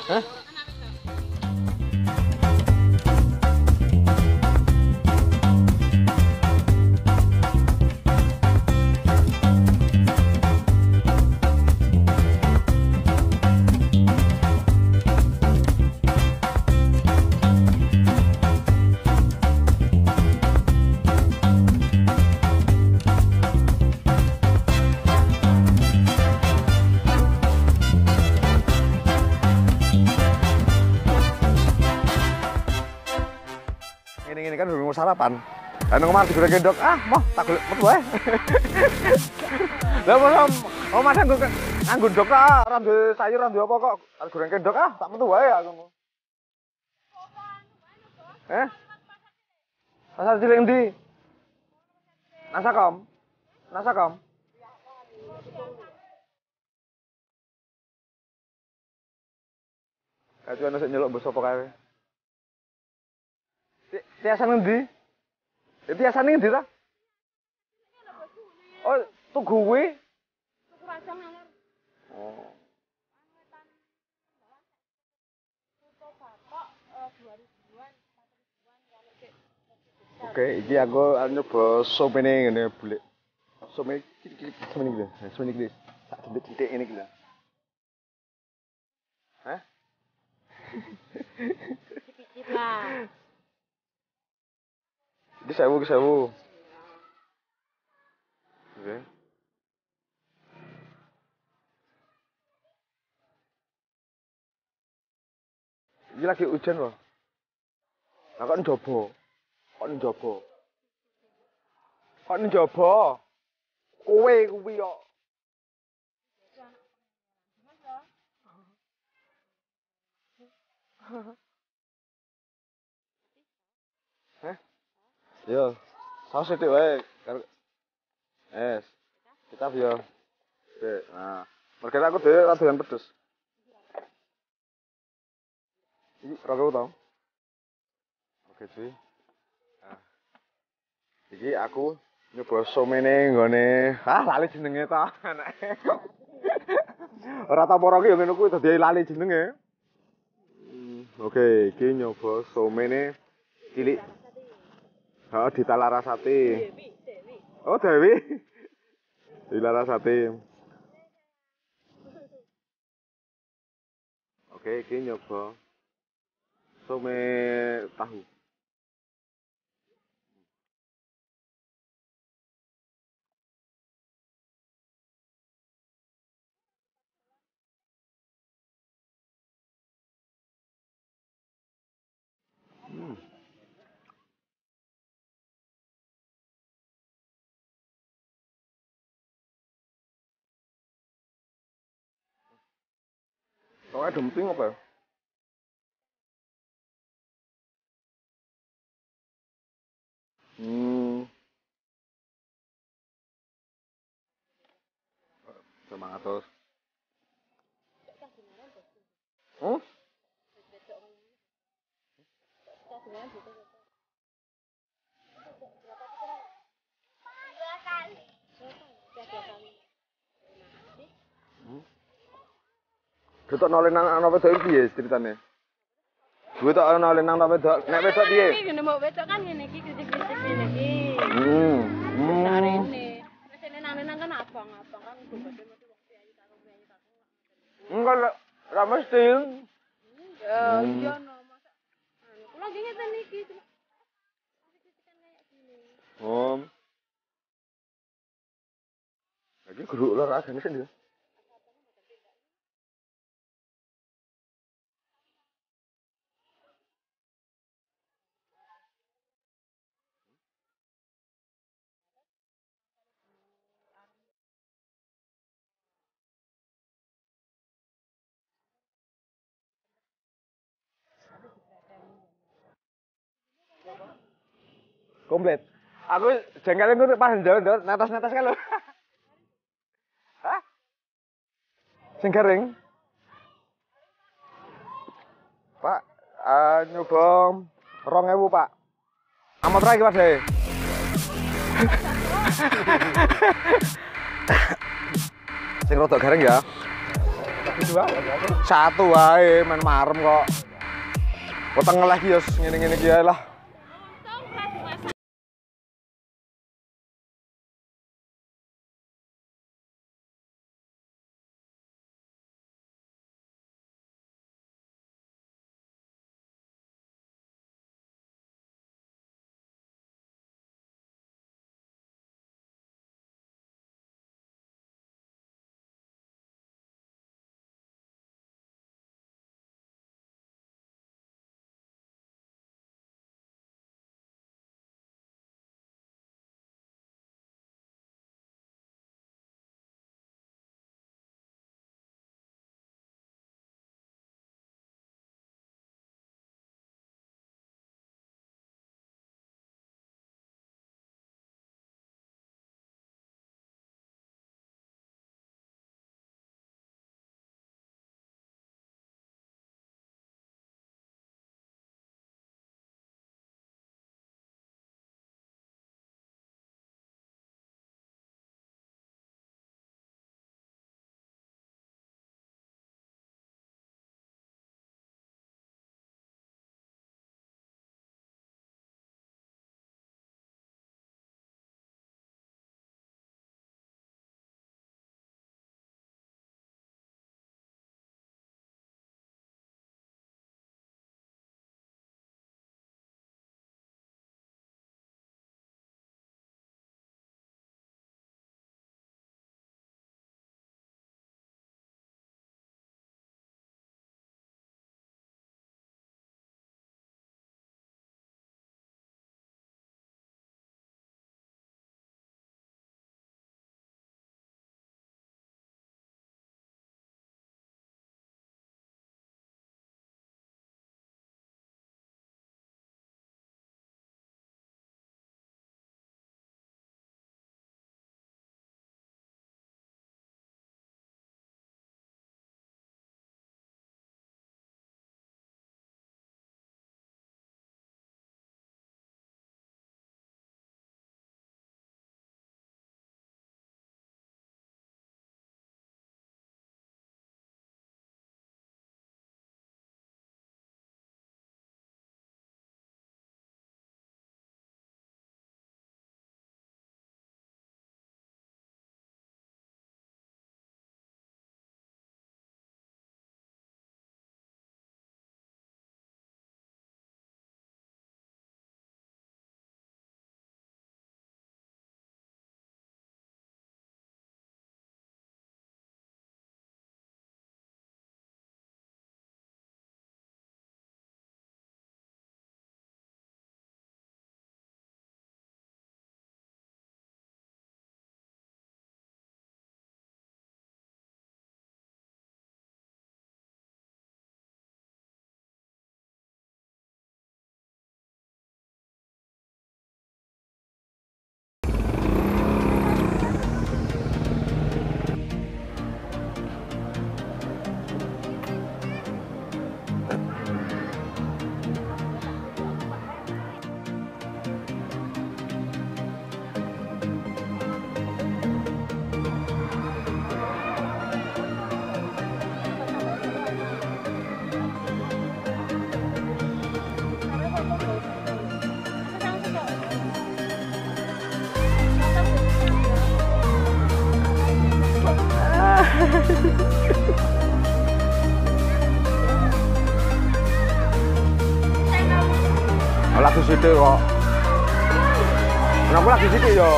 Hah? Ini kan udah mau sarapan. Kan kemarin digoreng gendok. Ah, mau tak golek metu wae. Lah mau madang nganggo ndok ta, ora duwe sayur, ora duwe apa kok. Tak goreng gendok ah, tak metu wae aku. Pasar cilik ndi? Nasakom. Nasakom. Kayak ana sik nyeluk mbok sapa kae. Tiasan ngendi? Tiasan ngendi ta? Oh, tuku kuwi. Tuku rajang nang. Oh. Oke, iki aku nyoba somene ngene bulik. Somene cilik-cilik semene iki lho. Semene iki. Tak cendik-cendik ngene iki lho. Hah? Dikit lah. Di 1000 ke 1000. Oke. Ini lagi hujan loh. Nah, kok njobo? Kok njobo? Kok njobo? Kowe kuwi kok. Hah? Yo, saus sithik wae. Kecap yo. Oke, nah. Mergo aku dhewe ora doyan pedes. Iki rada tau. Oke, cuy. Nah. Iki aku nyoba somene nggone. Ah, lali jenenge ta, anake. Ora tau poro ki yo ngene kuwi dadi lali jenenge. Oke, iki nyoba somene cilik. Oh, di Talarasati. Oh, Dewi. Di Talarasati. Oke, iki nyoba some tahu. Kok ada emping apa ya? Semangat terus. Betok noleh nang ana wedok piye ceritane? Duwe tok ana noleh nang wedok, nek wedok piye? Iki ngene mbok wedok kan ngene iki kritik-kritik ngene iki. Sarene. Mesene nang kan abang-abang kan gede mesti wong priayi karo priayi karo. Enggak ra mesti. Ya iya no masa. Kula nggih ngeten iki. Kritikan kayak gini. Lagi guru olahraga sih dia. Komplit. Aku jengkelnya gue pas jalan netas-netas kan lo. Hah? Sing garing. Pak, nyoba 2000, Pak. Amat ra iki Mas. Sing rodok garing ya. Satu wae main marem kok. Weteng lagi ya ngene-ngene iki ae lah. Lagi sidik kok. Kenapa lagi sidik ya?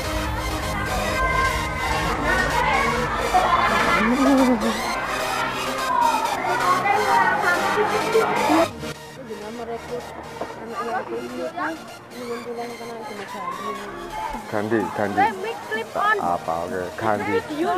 Ganti. Apa oke, ganti.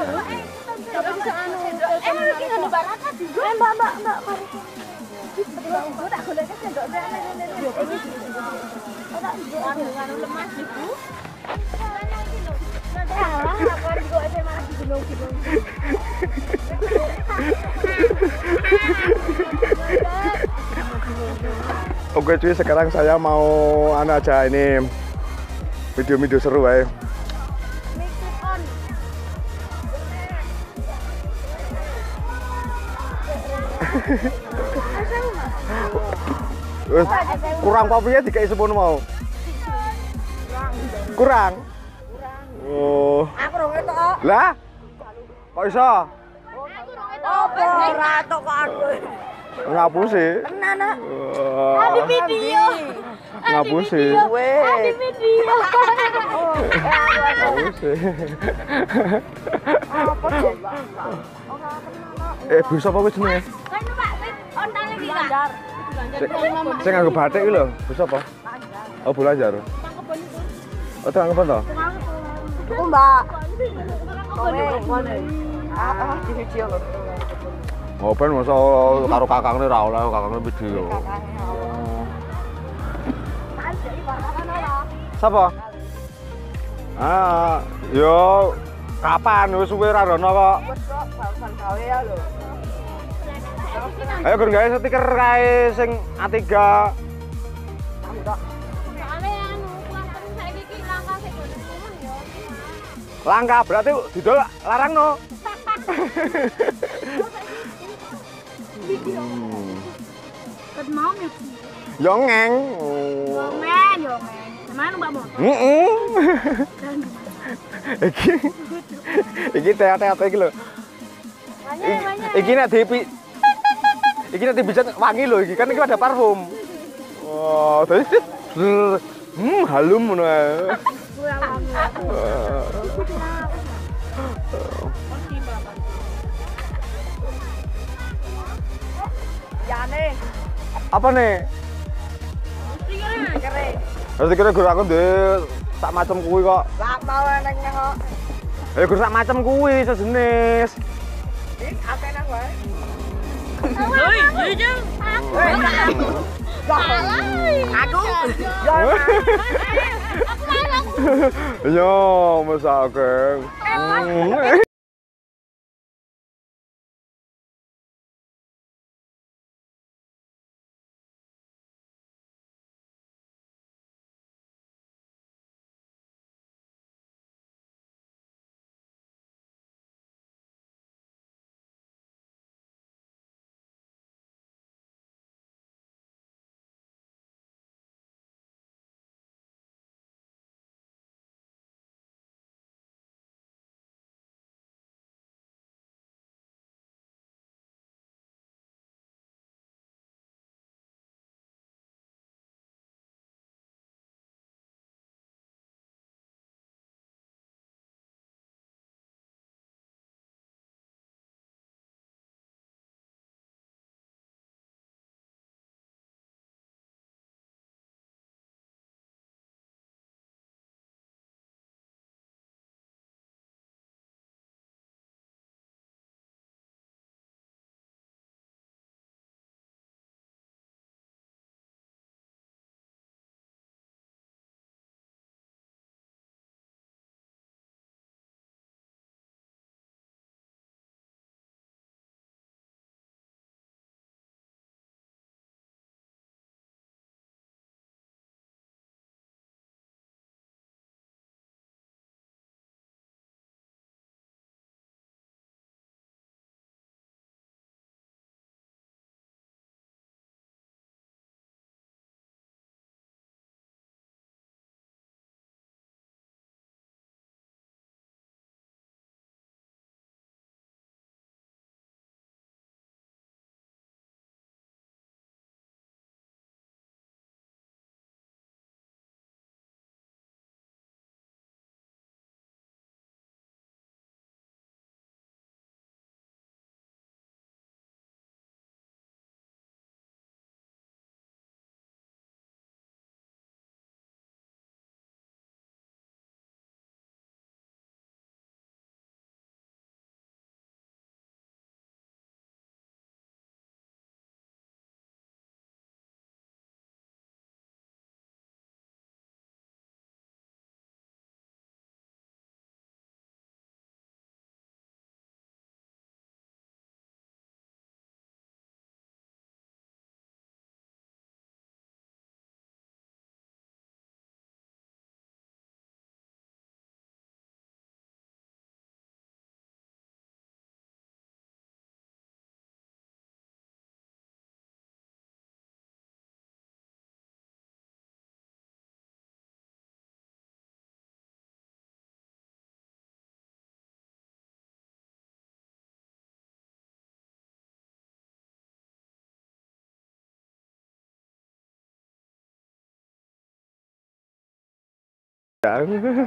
Oke cuy, sekarang saya mau aja ini video-video seru ya. Wes kurang papiye dikai sepono mau. Kurang. Oh. Aku rong ketok. Lah. Kok iso? Apa ora tok kok aku. Ngapusi. Tenan ah. Ada video. Ngapusi. Ada video. Ngapusi. Apa sih? Bisa apa wis jenenge? Kan Pak, ontal lagi Ganjar. Sing nganggo batik iki lho, bisa apa? Oh, belajar. Oh, tangkepan to? Aku Mbak. Di video lho. Oh, ben masa karo kakangne ra oleh, kakangne video. Sapa? Yo kapan wis suwe ra rono kok. Wes kok barusan gawe ya lho. Ayo gur gawe stiker kae sing A3. Soale anu plaster saiki iki langka sik gone kumen yo. Langka berarti didol larang no. Ket mau ya. Yo ngeng. Yo men. Mana Mbak motor? Heeh. Iki teate iki lho. Iki nek iki nanti bisa wangi loh, iki kan iki ada parfum. Oh, tadi halum ngono ae. Ya nih. Apa nih? Kere. Harus dikira gur aku ndek sak macam kuwi kok. Lah mau nang kok. Gur sak macam kuwi sejenis. Iki apa nang wae? Oi, iya. Aku. Yo, mesake. kan.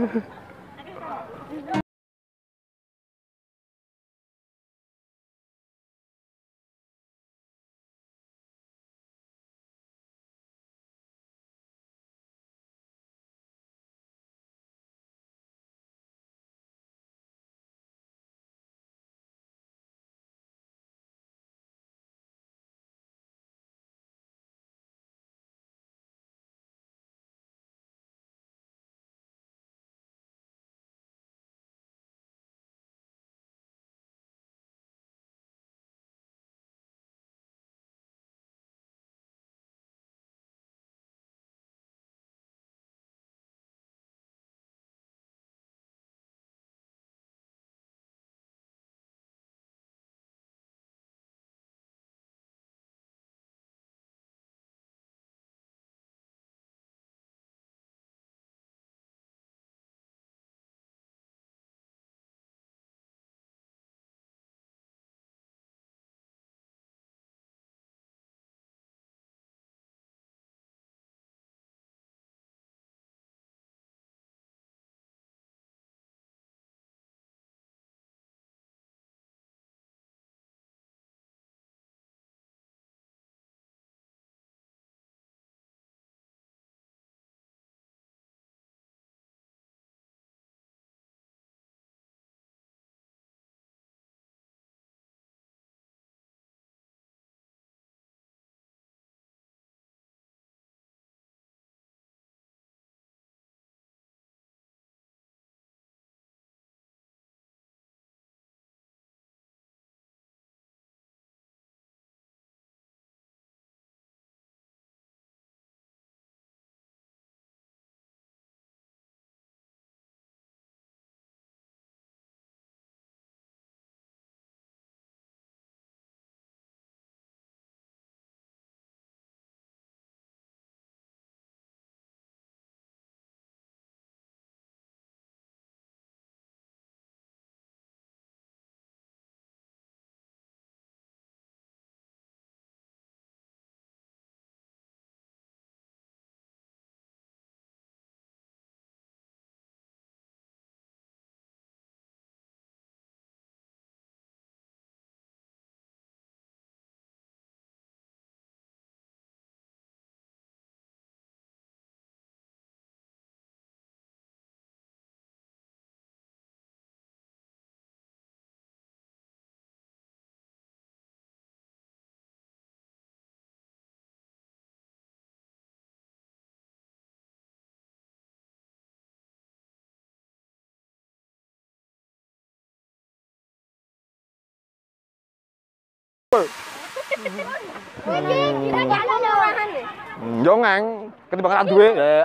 Yo ngang, ketimbang ra duwe ya.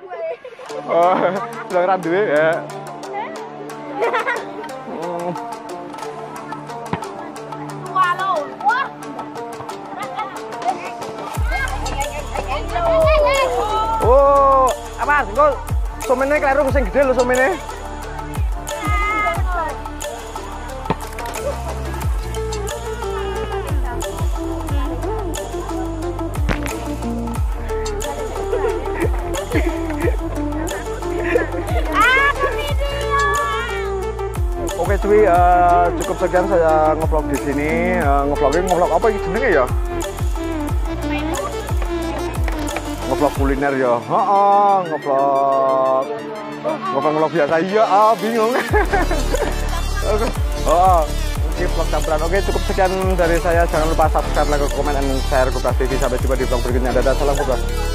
Oh, ketimbang ra duwe ya. Oh, apa? Engko somene kleru sing gede lho somene. Oke cuy, cukup sekian saya ngevlog di sini. Ngevlog apa ini jenenge ya? Ngevlog kuliner ya. Ngevlog biasa iya, bingung. Oke. Mungkin vlog campuran. Oke, cukup sekian dari saya. Jangan lupa subscribe, like, comment, dan share Kubras TV. Sampai jumpa di vlog berikutnya. Dadah, salam Kubras.